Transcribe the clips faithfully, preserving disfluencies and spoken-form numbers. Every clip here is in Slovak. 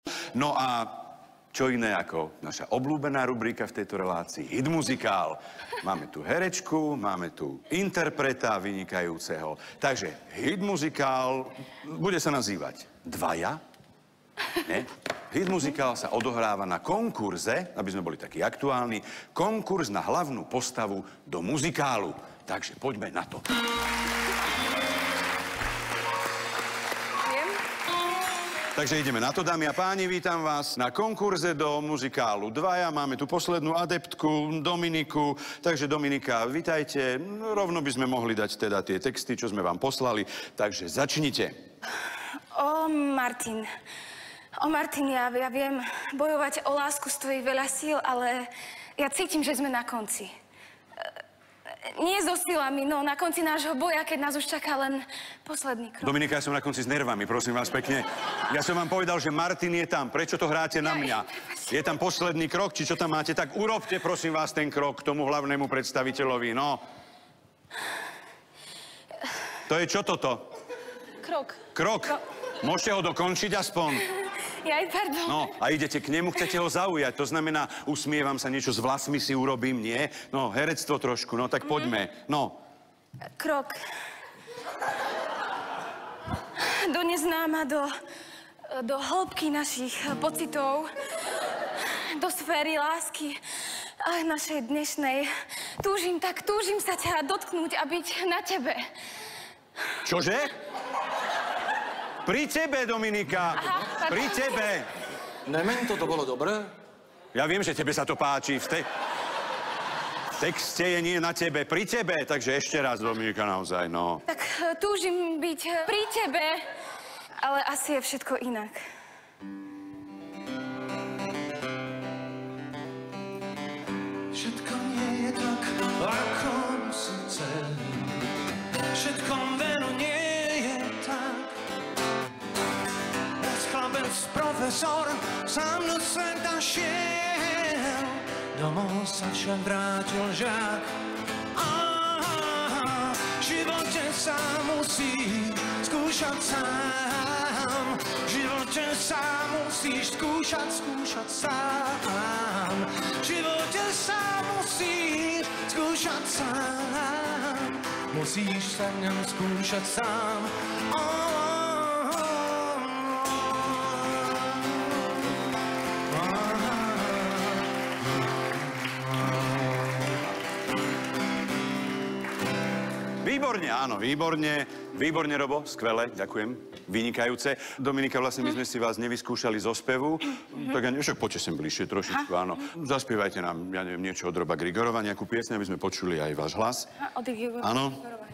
No a čo iné ako naša obľúbená rubrika v tejto relácii, hit muzikál. Máme tu herečku, máme tu interpreta vynikajúceho. Takže hit muzikál bude sa nazývať Dvaja. Nie? Hit muzikál sa odohráva na konkurze, aby sme boli takí aktuálni, konkurs na hlavnú postavu do muzikálu. Takže poďme na to. Takže ideme na to, dámy a páni, vítam vás na konkurze do muzikálu Dvaja. Máme tu poslednú adeptku, Dominiku. Takže Dominika, vítajte. Rovno by sme mohli dať teda tie texty, čo sme vám poslali. Takže začnite. O, Martin. O, Martin, ja, ja viem bojovať o lásku, stojí veľa síl, ale ja cítim, že sme na konci. Nie so silami, no na konci nášho boja, keď nás už čaká len posledný krok. Dominika, ja som na konci s nervami, prosím vás pekne. Ja som vám povedal, že Martin je tam. Prečo to hráte na mňa? Je tam posledný krok, či čo tam máte? Tak urobte, prosím vás, ten krok k tomu hlavnému predstaviteľovi, no. To je čo toto? Krok. Krok. Krok. Môžete ho dokončiť aspoň? Jaj, pardon. No, a idete k nemu, chcete ho zaujať. To znamená, usmievam sa, niečo s vlasmi si urobím, nie? No, herectvo trošku, no tak poďme. No. Krok. Do neznáma, do, do hĺbky našich pocitov, do sféry lásky a našej dnešnej. Túžim tak, túžim sa ťa dotknúť a byť na tebe. Čože? Pri tebe, Dominika. Aha, pri tebe. Nemen to, to bolo dobré? Ja viem, že tebe sa to páči. V, te... v texte je nie na tebe, pri tebe. Takže ešte raz, Dominika, naozaj, no. Tak túžim byť pri tebe, ale asi je všetko inak. Všetko nie je tak, ako si chcel. Všetko veru nie je tak. Chlabec, profesor, sám do sveta šiel, domov sa však vrátil žák. Aha, v živote sa musí skúšať sám, v živote sa musíš skúšať, skúšať sám, v živote sa musíš skúšať sám, musíš sa v ňom skúšať sám. Oh, Výborne, áno, výborne. Výborne, Robo, skvelé, ďakujem. Vynikajúce. Dominika, vlastne my sme si vás nevyskúšali zo spevu. Tak ja neviem, však poďte sem bližšie trošičku, áno. Zaspievajte nám, ja neviem, niečo od Roba Grigorova, nejakú piesň, aby sme počuli aj váš hlas. Od Grigorova. Áno.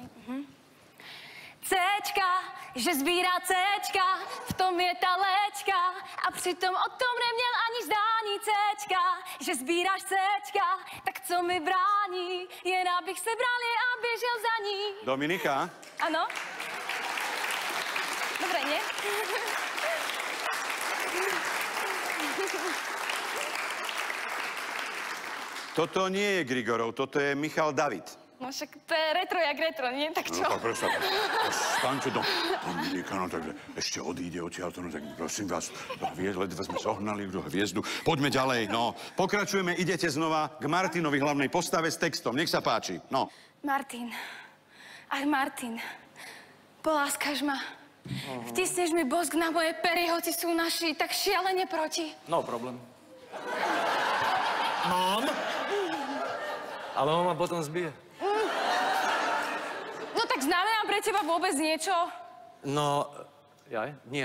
Céčka, že zbírá Céčka, v tom je ta léčka a přitom o tom neměl ani zdání. Céčka, že zbíráš Céčka, tak co mi brání, jen abych se bral a běžel za ní. Dominika? Ano? Dobre, nie? Toto nie je Grigorov, toto je Michal David. No však to je retro jak retro, nie? Tak čo? No tak prosím, staňte do Dominika, no tak ešte odíde odtiaľto, no tak prosím vás, do hviezd, ledva sme zohnali do hviezdu. Poďme ďalej, no. Pokračujeme, idete znova k Martinovi hlavnej postave s textom, nech sa páči, no. Martin, ach Martin, poláskáš ma. Vtisneš mi bosk na moje pery, hoci sú naši tak šialene proti. No problém. Mám? Ale on ma potom zbije. No tak znamená pre teba vôbec niečo? No, jaj, nie.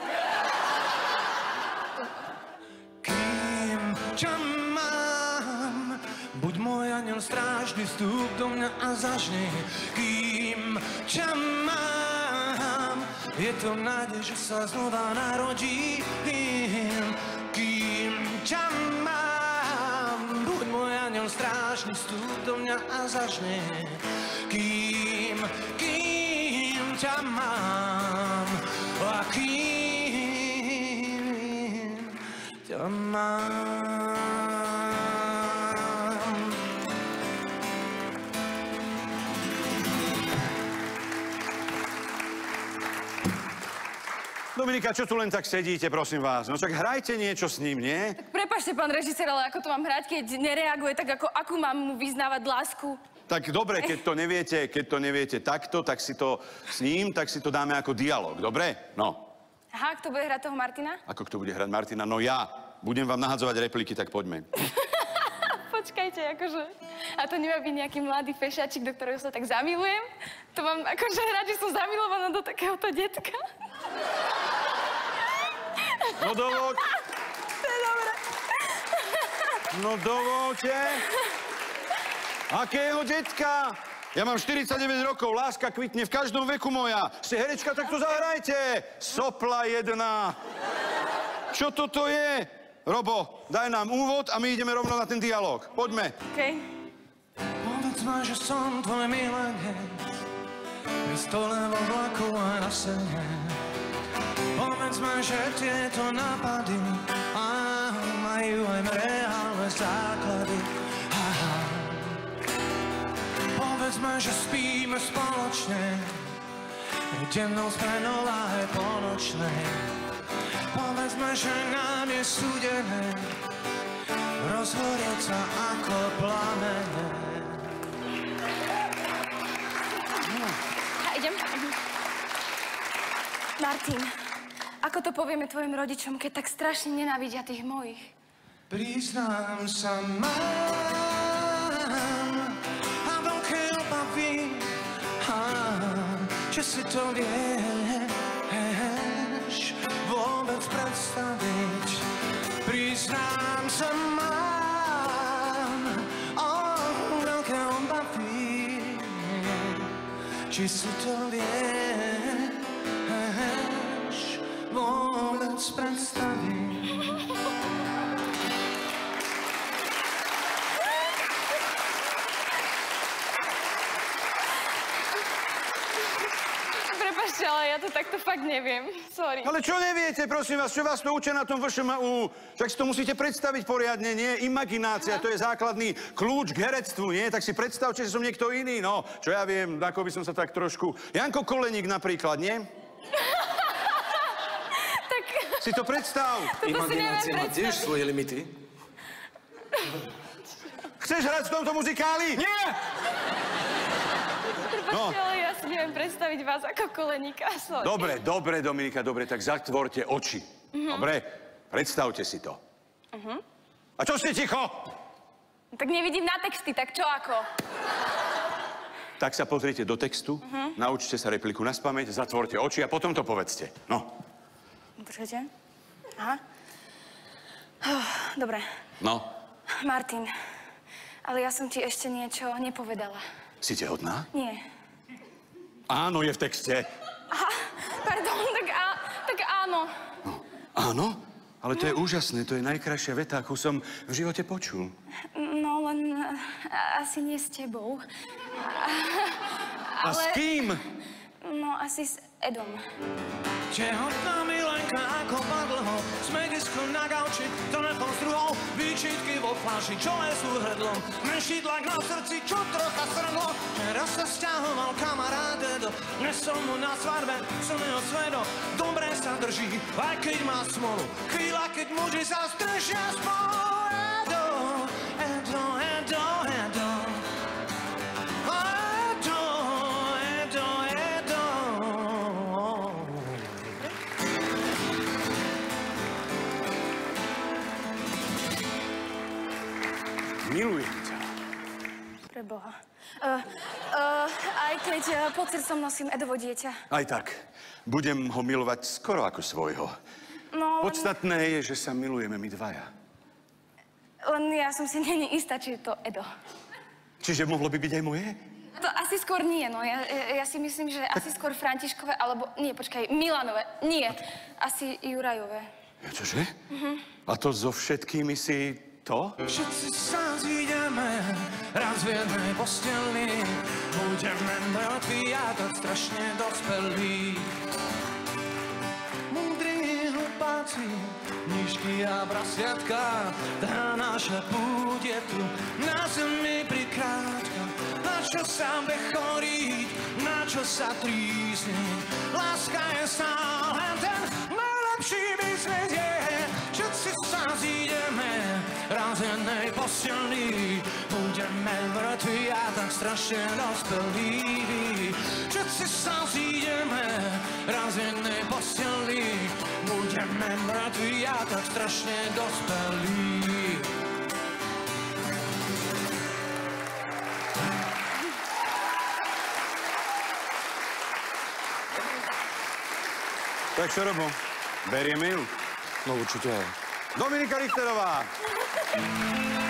Kým ťa mám, buď môj aniel strážny, vstúp do mňa a zažni. Kým ťa mám, je to nádej, že sa znova narodím. Kým ťa mám, buď môj aniel strážny, vstúp do mňa a zažni. Kým, kým ťa mám, a kým ťa mám. Dominika, čo tu len tak sedíte, prosím vás? No čak hrajte niečo s ním, nie? Tak prepáčte, pán režisér, ale ako to mám hrať, keď nereaguje, tak ako, akú mám mu vyznávať lásku? Tak dobre, keď to neviete, keď to neviete takto, tak si to s ním, tak si to dáme ako dialog, dobre? No. Aha, kto bude hrať toho Martina? Ako kto bude hrať Martina? No ja. Budem vám nahadzovať repliky, tak poďme. Počkajte, akože... A to nemá byť nejaký mladý fešačik, do ktorého sa tak zamilujem? To mám akože hrať, že som zamilovaná do takéhoto detka? No dovoľ... To je dobré. No dovoľte. Akého detka? Ja mám štyridsaťdeväť rokov, láska kvitne v každom veku moja. Ste herečka, tak to zahrajte. Sopla jedna. Čo toto je? Robo, daj nám úvod a my ideme rovno na ten dialog. Poďme. Okej. Povedz ma, že som tvoje milenie, pri stole vo vlaku a na sene. Povedz ma, že tieto nápady á, majú aj reálne základy. Aha. Povedz ma, že spíme spoločne, dennou smenou aj ponočnej. Povedz ma, že nám je súdené rozhorieť sa ako plamene. A idem. Martin, ako to povieme tvojim rodičom, keď tak strašne nenávidia tých mojich? Priznám sa, mám a veľké obavy, že si to vieš vôbec predstaviť. Priznám sa, mám oh, veľké obavy, či si to vieš vôbec predstaviť. Prepačte, ale ja to takto fakt neviem. Sorry. Ale čo neviete, prosím vás, čo vás to učia na tom vé š em ú? Však si to musíte predstaviť poriadne, nie? Imaginácia, to je základný kľúč k herectvu, nie? Tak si predstavte, že som niekto iný, no. Čo ja viem, ako by som sa tak trošku... Janko Koleník napríklad, nie? Tak... Si to predstav. Imaginácia má tiež svoje limity. Chceš hrať v tomto muzikáli? Nie! Prepačte, ale ja si neviem predstaviť vás ako Koleníka, sorry. Dobre, dobre, Dominika, dobre, tak zatvorte oči. Dobre? Predstavte si to. A čo ste ticho? Tak nevidím na texty, tak čo ako? Tak sa pozrite do textu, naučte sa repliku naspamäť, zatvorte oči a potom to povedzte. No. Počkajte. Aha. Oh, dobre. No. Martin, ale ja som ti ešte niečo nepovedala. Si tehotná? Nie. Áno, je v texte. Aha, pardon, tak, á, tak áno. No, áno? Ale to je úžasné, to je najkrajšia veta, akú som v živote počul. No, len a, asi nie s tebou. A, a s kým? No, asi s Edom. Tehotná milenka ako padlho, smetisko na gauči, telefon s druhou, výčitky vo fľaši, čo lesú hrdlom, menší tlak na srdci, čo trocha srdlo. Raz sa sťahoval kamarát Edo, dnes som mu na svadbe, som jeho svedo, dobre sa drží, aj keď má smolu, chvíľa, keď muži sa strešia spolu. Edo, Edo, Edo, Edo. Milujem ťa. Preboha. Uh, uh, aj keď uh, pod srdcom nosím Edovo dieťa. Aj tak. Budem ho milovať skoro ako svojho. No, Podstatné je, že sa milujeme my dvaja. len ja som si není istá, či je to Edo. Čiže mohlo by byť aj moje? To asi skôr nie, no. Ja, ja, ja si myslím, že asi skôr Františkové, alebo... Nie, počkaj, Milanové. Nie. Asi Jurajové. Ja čože? A to so všetkými si to? Všetci sa zídeme raz v jednej posteli, budeme mŕtvi a tak strašne dospelí. Múdri hlupáci, nížky a prasiatka, tá naša púť je tu na zemi prikrátka. Na čo sa bechoriť, na čo sa trízniť, láska je stále ten najlepší výsvet je. Všetci sa zídeme raz jednej postelí, budeme mŕtvi a tak strašne dospelí. Všetci sa zídeme raz jednej posteli, budeme mŕtvi a tak strašne dospelí. Tak čo, Robo? Berieme ju? No určite. Dominika Richterová!